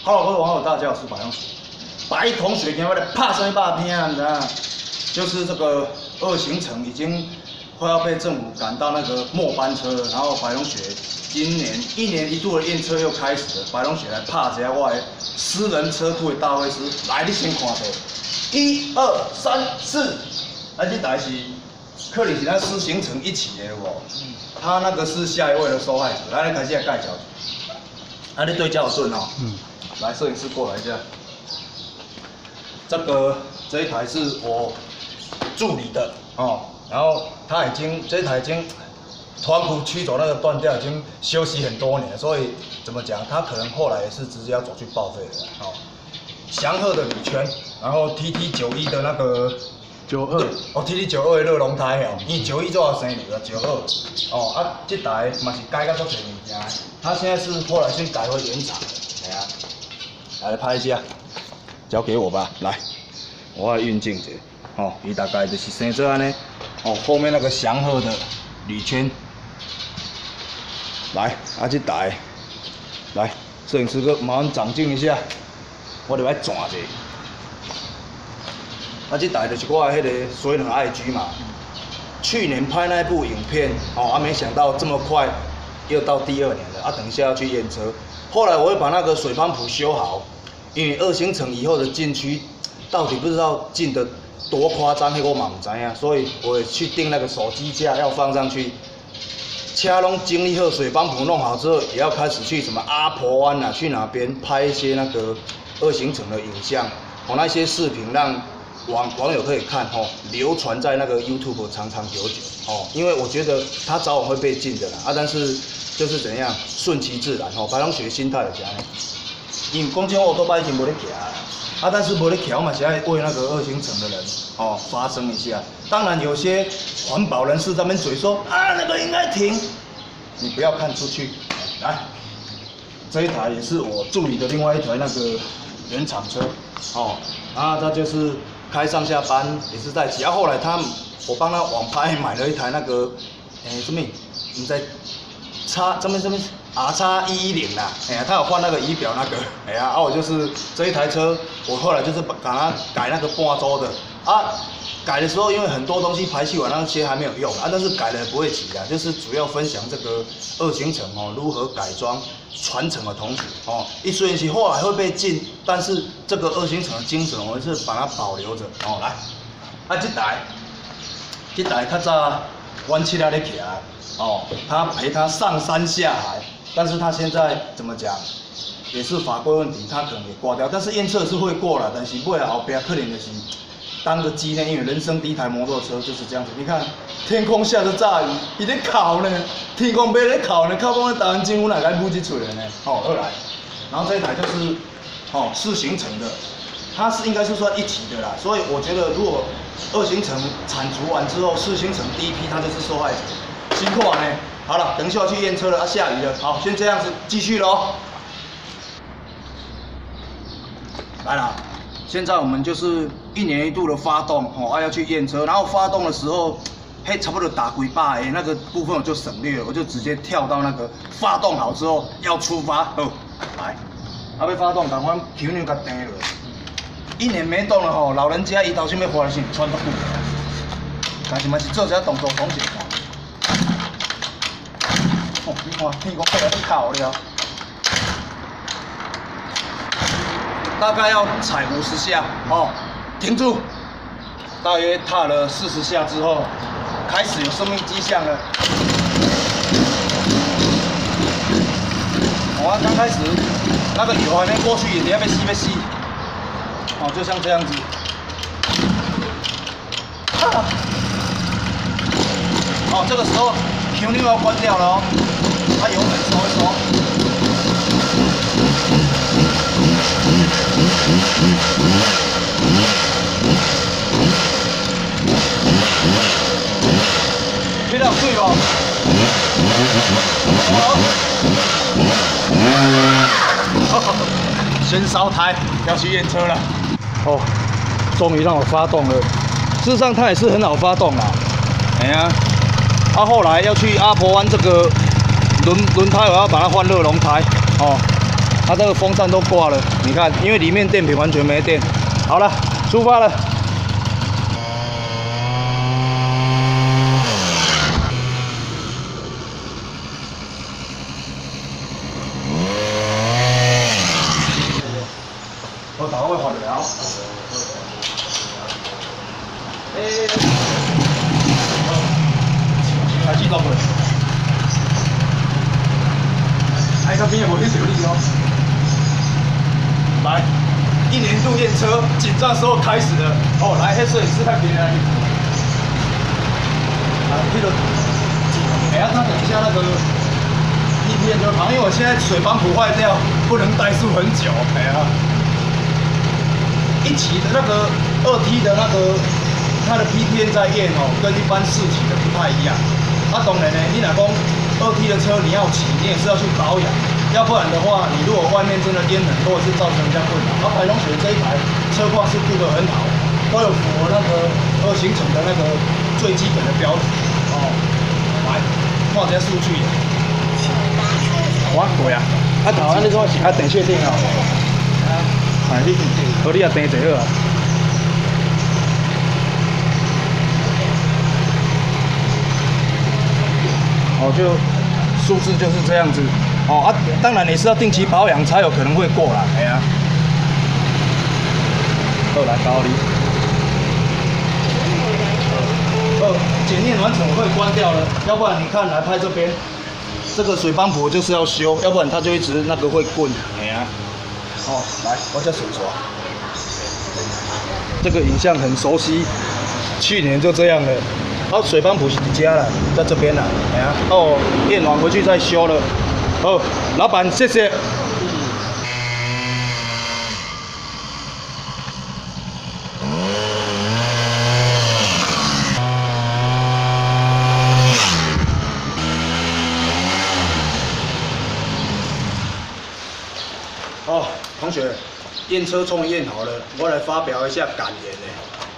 Hello， 各位网友，大家好，我是白杨水。白同学今天来拍什么大片啊？你知道？就是这个2行程已经快要被政府赶到那个末班车了，然后白同学今年1年1度的验车又开始了。白同学来拍一下我的私人车库的大会师，来，你先看下，1、2、3、4，啊，这台是可能是咱4行程一起的有无？他那个是下一位的受害者，来，开始来介绍。啊，你对焦有准哦。来，摄影师过来一下。这一台是我助理的哦，然后这一台已经团库驱走那个断掉，已经休息很多年了，所以怎么讲，他可能后来也是直接要走去报废的哦。祥鹤的铝圈，然后 TT91的那个92哦 ，TT92的热熔胎哦，因为91做生意了92哦啊，这台嘛是改到足侪物件，他现在是后来先改回原厂的，哎呀。来拍一下，交给我吧。来，我来运镜一下。哦，伊大概就是生做安尼。哦，后面那个祥鹤的铝圈。来，啊这台，来，摄影师哥麻烦长镜一下，我得来转一下。啊这台就是我的迄个水冷 IG 嘛。去年拍那部影片，哦，没想到这么快又到第2年了。啊，等一下要去验车。后来我会把那个水泵浦修好，因为2行程以后的禁区到底不知道禁得多夸张，迄我嘛唔知影，所以我会去订那个手机架要放上去。车拢整理好，水泵浦弄好之后，也要开始去什么阿婆湾啊，去哪边拍一些那个2行程的影像，哦，那些视频让网友可以看哦，流传在那个 YouTube 长长久久哦，因为我觉得它早晚会被禁的啦啊，但是。就是怎样顺其自然吼，白龙学心态就是安尼。因为讲真，我都已经无咧骑啊，但是无咧骑，我嘛是爱为那个2行程的人哦发声一下。当然，有些环保人士在那边嘴说啊，那个应该停，你不要看出去。来，这一台也是我助理的另外一台那个原厂车哦，啊，他就是开上下班也是在骑。啊，后来我帮他网拍买了一台那个什么，你在。这边RX110啦，哎呀，他有换那个仪表那个，哎呀，啊，我就是这一台车，我后来就是把它改那个半周的，啊，改的时候因为很多东西排气管那些还没有用啊，但是改了也不会骑啊，就是主要分享这个2行程哦如何改装传承的同时哦，虽然是后来会被禁，但是这个2行程的精神我们是把它保留着哦，来，啊这台较早阮七仔咧骑。哦，他陪他上山下海，但是他现在怎么讲，也是法规问题，他可能也挂掉。但是验测是会过了，但是未来后边可能就是当个纪念，因为人生第一台摩托车就是这样子。你看，天空下着大雨，伊在烤呢，天空被在烤呢，靠讲台湾政府哪该补一嘴了呢？哦，二来，然后这一台就是4行程的，它是应该是算一体的啦，所以我觉得如果2行程铲除完之后，4行程第一批它就是受害者。辛苦啊呢，好了，等一下要去验车了，啊，下雨了，好，先这样子继续喽。来啦，现在我们就是1年1度的发动哦，要去验车，然后发动的时候，嘿，差不多打几把那个部分我就省略了，我就直接跳到那个发动好之后要出发，好，来，要发动，赶快球钮给钉了。1年没动了吼，老人家伊头先要花的是穿得久，但是嘛是做一下动作讲一下。哦，你看，天公被人烤了，大概要踩50下哦，停住。大约踏了40下之后，开始有生命迹象了。我刚开始那个油还没过去，等下被吸，哦，就像这样子。哦，这个时候球钮要关掉了哦，把油门收一收。听到水无？先烧胎，要去验车了。哦，终于让我发动了。事实上，它也是很好发动啦。哎呀。后来要去阿婆湾这个轮胎，我要把它换热熔胎哦。 它这个风扇都挂了，你看，因为里面电瓶完全没电。好了，出发了。我打个发条。开始动了。哎，这边也无去修理哦。来，1年度验车紧张时候开始了。哦，来，黑摄影师看别人来。啊，这个，哎呀，他等一下那个 PPM 就好，因为我现在水帮浦坏掉，不能怠速很久。哎呀，一期的那个2T 的那个，它的 PPM 在验哦，跟一般4期的不太一样。啊，当然呢，你若讲2T 的车你要骑，你也是要去保养，要不然的话，你如果外面真的烟很多，是造成人家困扰。白龙雪这一台车况是顾得很好，都有符合那个2行程的那个最基本的标准。哦，来看一下数据。我对啊，啊头安你讲是电确定哦。啊，你和你也订一好啊。哦，就数字就是这样子。哦啊，当然你是要定期保养才有可能会过啦。哎呀，好来高你。检验完成我会关掉了，要不然你看来拍这边，这个水帮浦就是要修，要不然它就一直那个会滚。哎呀，哦，来，我叫水刷。这个影像很熟悉，去年就这样了。好，水帮浦是家了，在这边了。哎呀，哦，验完回去再修了。好，老板，谢谢。哦，同学，验车终于验好了，我来发表一下感言呢。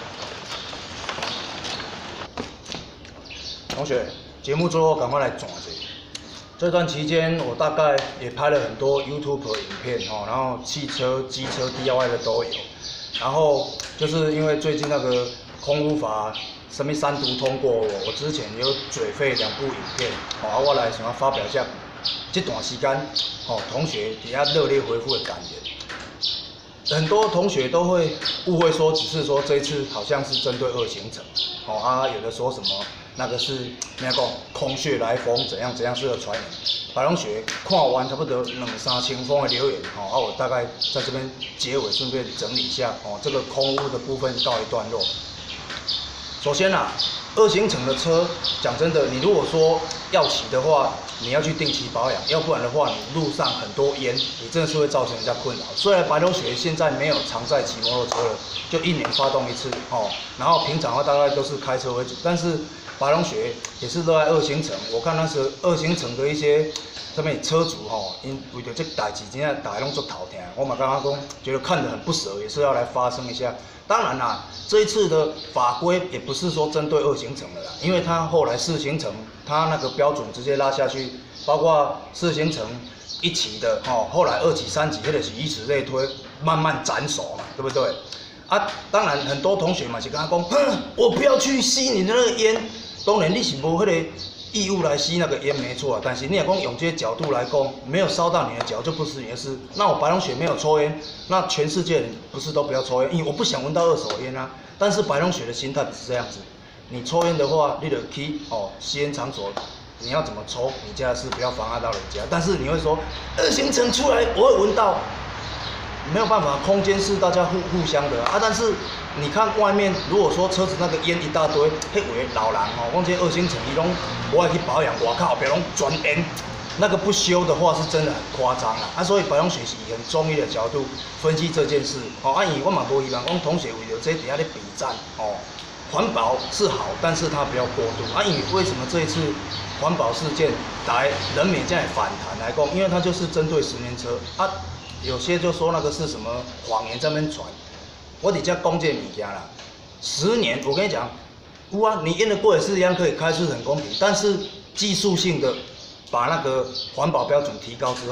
同学，节目最后赶快来转一下。这段期间，我大概也拍了很多 YouTube 影片哦，然后汽车、机车 DIY 的都有。然后就是因为最近那个空污法什么3读通过，我之前有嘴废2部影片，哦，我来想要发表一下这段时间哦，同学底下热烈回复的感言。很多同学都会误会说，只是说这一次好像是针对2行程，哦啊，有的说什么那个是那个空穴来风怎样怎样是个传言。白龙学看完差不多2-3千封的留言，哦啊，我大概在这边结尾顺便整理一下，哦，这个空污的部分告一段落。首先啊，2行程的车，讲真的，你如果说要骑的话，你要去定期保养，要不然的话，你路上很多烟，你真的是会造成人家困扰。虽然白龙雪现在没有常在骑摩托车了，就1年发动1次哦，然后平常的话大概都是开车为主，但是白龙雪也是热爱2行程。我看那时2行程的一些什么车主吼，因为着这代志真正大家拢做头疼，我嘛感觉讲，觉得看得很不舍，也是要来发声一下。当然啦，这一次的法规也不是说针对2行程的啦，因为它后来4行程，它那个标准直接拉下去，包括4行程1期的哦，后来2期、3期，或者是以此类推，慢慢斩首嘛，对不对？啊，当然很多同学嘛是跟他讲，我不要去吸你的那个烟，当然你是无迄个义务来吸那个烟没错啊，但是你也讲用这些角度来讲，没有烧到你的脚就不是你的事。那我白龙雪没有抽烟，那全世界人不是都不要抽烟？因为我不想闻到2手烟啊。但是白龙雪的心态不是这样子，你抽烟的话，你得去吸烟场所，你要怎么抽，你家的事不要妨碍到人家。但是你会说2行程出来我会闻到，没有办法，空间是大家互相的啊。但是你看外面，如果说车子那个烟一大堆，迄位老人哦，讲这2行程伊拢我爱去保养，外靠后壁拢全烟，那个不修的话是真的很夸张啦。啊，所以白龙学习以很中医的角度分析这件事哦。啊，我嘛无希望讲同学为了这底下咧比战哦，环保是好，但是它不要过度啊。因为为什么这一次环保事件来人民这样反弹来讲，因为它就是针对10年车啊。有些就说那个是什么谎言在那边传，我底下讲这物件啦，10年我跟你讲，有啊，你验的过也是一样可以开是很公平，但是技术性的把那个环保标准提高之后，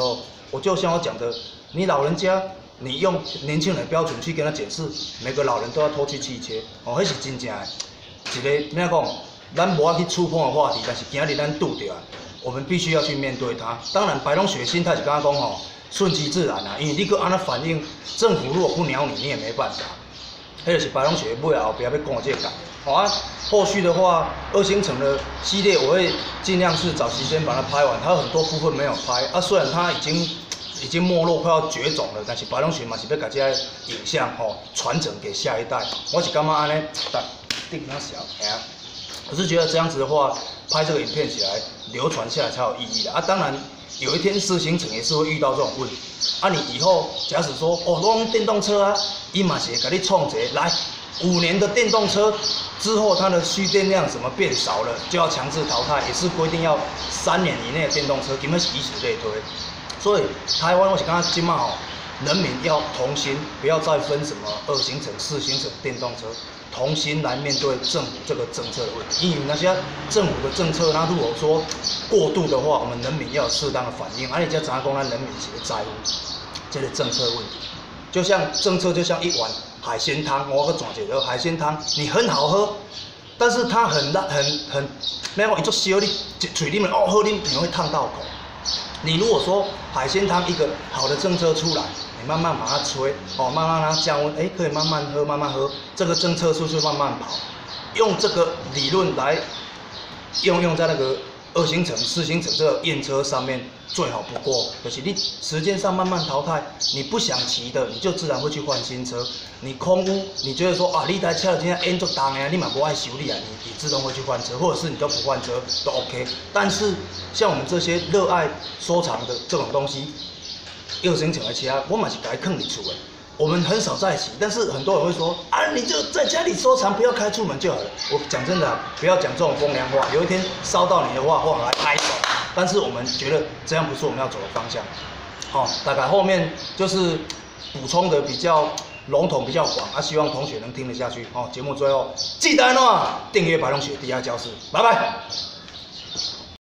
我就像我讲的，你老人家，你用年轻人的标准去跟他解释，每个老人都要偷去汽车，哦，那是真正的一个怎讲？咱无法去触碰的话题，但是今日咱拄着，我们必须要去面对它。当然，白龙雪心态是刚刚讲吼，顺其自然啊，因为你个安那反应，政府如果不鸟你，你也没办法。迄就是白龙雪尾后边要讲的这个。好啊，后续的话，二星城的系列我会尽量是找时间把它拍完，它有很多部分没有拍啊。虽然它已经没落，快要绝种了，但是白龙雪嘛是要把这些影像传承给下一代。我是感觉安尼，定它小，哎我是觉得这样子的话，拍这个影片起来流传下来才有意义的啊。当然，有一天四星城也是会遇到这种问题啊。你以后假使说都用电动车啊，伊嘛是会给你创一个来5年的电动车之后，它的蓄电量什么变少了，就要强制淘汰，也是规定要3年以内的电动车，根本是以此类推。所以台湾我是刚刚今嘛人民要同心，不要再分什么2星城、4星城电动车。同心来面对政府这个政策的问题，因为那些政府的政策，那如果说过度的话，我们人民要有适当的反应，而且再怎样讲，咱人民是会在乎这个政策的问题。就像政策，就像一碗海鲜汤，我个转一个海鲜汤，你很好喝，但是它很，那种一做烧，你嘴里面好啉，你会烫到口。你如果说海鲜汤一个好的政策出来，你慢慢把它吹，慢慢让它降温，可以慢慢喝，慢慢喝，这个政策是不是慢慢跑？用这个理论来用在那个2星城、4星城这个验车上面最好不过，就是你时间上慢慢淘汰，你不想骑的，你就自然会去换新车。你空污，你觉得说啊，你台车今天烟就重的，你嘛不爱修理啊，你自动会去换车，或者是你都不换车都 OK。但是像我们这些热爱收藏的这种东西，2星城的车，我嘛是给它放伫厝的。我们很少在一起，但是很多人会说啊，你就在家里收藏，不要开出门就好了。我讲真的，不要讲这种风凉话。有一天烧到你的话，或者来拍手。但是我们觉得这样不是我们要走的方向。大概后面就是补充的比较笼统、比较广啊，希望同学能听得下去。节目最后记得订阅白龙雪第2教室，拜拜。